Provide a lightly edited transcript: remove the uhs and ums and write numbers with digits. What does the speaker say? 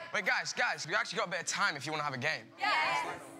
Wait, guys, we actually got a bit of time if you want to have a game. Yes.